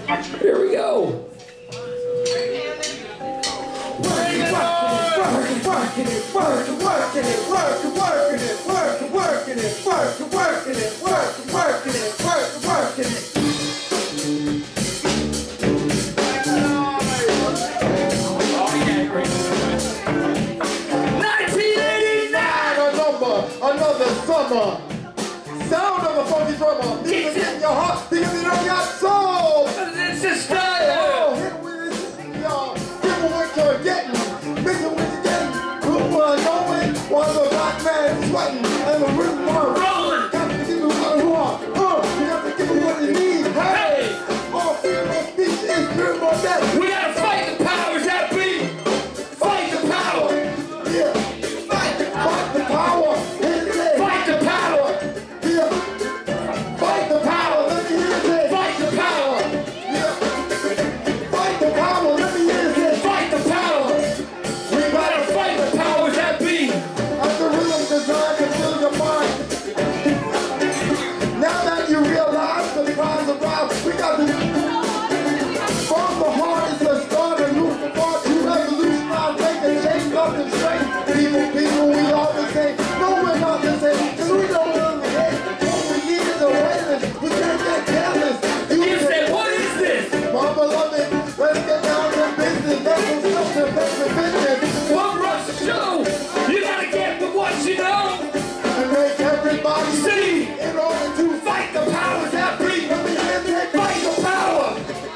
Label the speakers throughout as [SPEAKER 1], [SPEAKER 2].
[SPEAKER 1] Here we go.
[SPEAKER 2] Another summer. Sound of a funky drummer. These are in your heart because you don't got soul.
[SPEAKER 1] It's a style.
[SPEAKER 2] Oh, hit with this, y'all. Give me what you're getting. Mix it what you're getting. Who are knowing? While the black man is sweating and the rhythm are rolling. Got to give me what you want. You got to give me what you need. Hey! All freedom of speech is freedom of death.
[SPEAKER 1] We gotta fight the powers that be. Fight the power.
[SPEAKER 2] Yeah. Fight the power. Fight the power! Yeah! Fight the power! Let me hear this!
[SPEAKER 1] Fight the power!
[SPEAKER 2] Yeah! Fight the power! Let me hear this!
[SPEAKER 1] Fight the power! We gotta fight the powers that be!
[SPEAKER 2] As the rhythm designed to fill your mind. Now that you realize the prize of life, we got to from the heart is the start and loop the bar to revolutionize, make a change, love and strength. People, we all the same. No, we're not the same. Cause we don't want to hate. What we need is awareness. We can't get careless.
[SPEAKER 1] You said, what is this?
[SPEAKER 2] My beloved, let's get down to business. That's what's something, that's the business.
[SPEAKER 1] One rush show. You gotta get with what you know.
[SPEAKER 2] And make everybody
[SPEAKER 1] see
[SPEAKER 2] in order to
[SPEAKER 1] fight the powers that be.
[SPEAKER 2] Let me hear this.
[SPEAKER 1] Fight the power.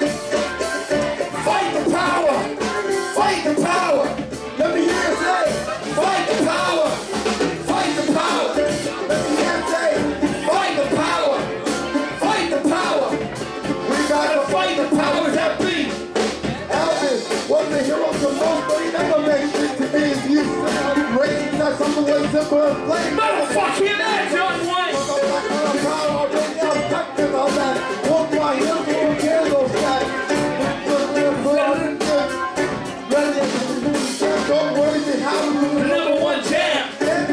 [SPEAKER 1] Fight the power. Fight the power.
[SPEAKER 2] Let me hear it say.
[SPEAKER 1] Fight the power. Fight the power.
[SPEAKER 2] Let me hear it say.
[SPEAKER 1] Fight the power. Fight the power.
[SPEAKER 2] We gotta
[SPEAKER 1] Fight the powers that be.
[SPEAKER 2] Elvis was the hero to most, but he never made shit to me. If you racing, that's something way simple as playing.
[SPEAKER 1] Motherfucking that, John White.
[SPEAKER 2] Walk my hills, won't care those guys. Don't worry, they have
[SPEAKER 1] The #1 jam.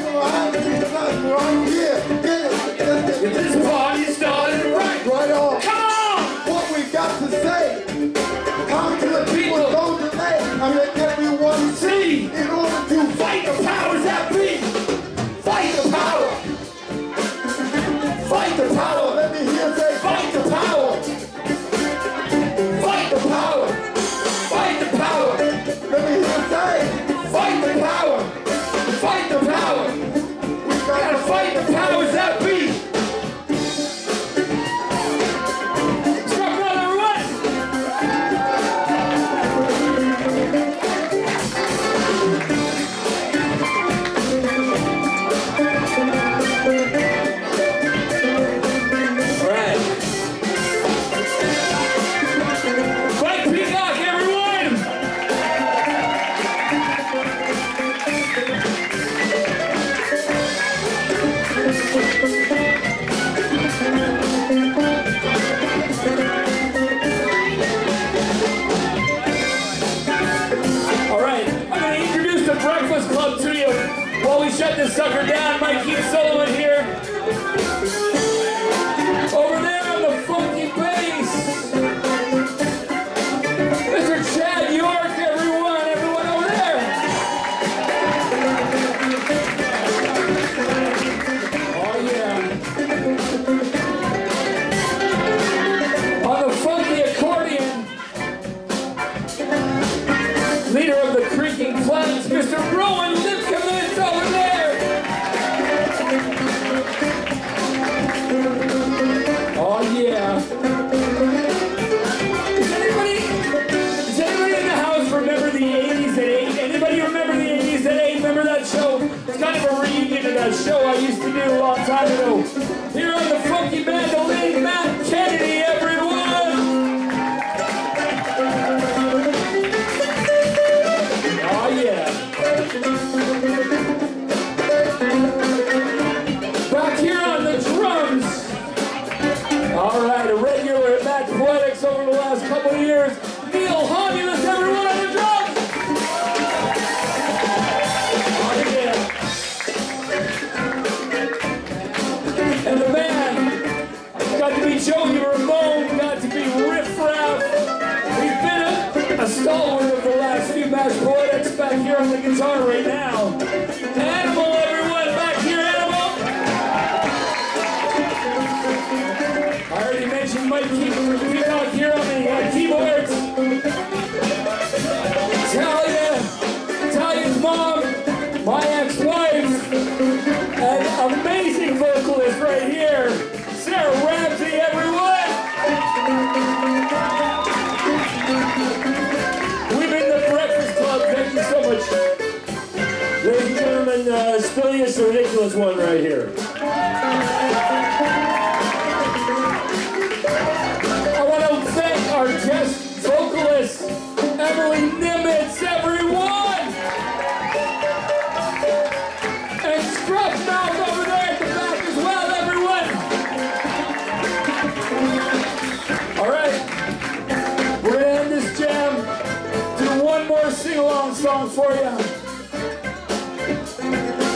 [SPEAKER 2] right here. Get it.
[SPEAKER 1] This party started right.
[SPEAKER 2] Right on.
[SPEAKER 1] Come on.
[SPEAKER 2] What we got to say. Come to the people, don't delay. I make everyone
[SPEAKER 1] See.
[SPEAKER 2] in order to
[SPEAKER 1] Fight the powers that be. Fight the power. Fight the power.
[SPEAKER 2] let me hear say.
[SPEAKER 1] Fight the power. Fight the power. Fight the power.
[SPEAKER 2] Let me hear say.
[SPEAKER 1] Fight the power. Fight the power.
[SPEAKER 2] We
[SPEAKER 1] Gotta fight the powers that be. Truck brother, what? All right. Fight Peacock, everyone. All right, I'm going to introduce the Breakfast Club to you while we shut this sucker down. Mike Keith Sullivan here. Over there on the funky bass, Mr. Chad York, everyone over there. Oh yeah. On the funky accordion, leader of the Creaking Flats, Mr. Rowan Lipkowitz over there. Oh yeah. Does anybody in the house remember the 80s at 8? Anybody remember the 80s at 8? Remember that show? It's kind of a reunion of that show I used to do a long time ago. Here on the funky mandolin, Matt Kennedy, everyone. Oh yeah. Back here on the drums. All right, a regular at Matt Poetics over the last couple of years. Neil Homulus, everyone on the drums. Oh yeah. And the band got to be Joey Ramone, got to be Riff Raff. the guitar right now. Animal, everyone, back here, Animal. I already mentioned Mike Peacock here on the keyboards. Italian's mom, my ex-wife, an amazing vocalist right here, Sarah Ramsey, everyone. We've been the Breakfast Club. Thank you so much. Ladies and gentlemen, Spillius, the ridiculous one right here. I want to thank our guest vocalist, Emily Nimitz, everyone! And Scrub Mouth over there at the back as well, everyone! Alright, we're gonna end this jam. Do one more sing-along song for you.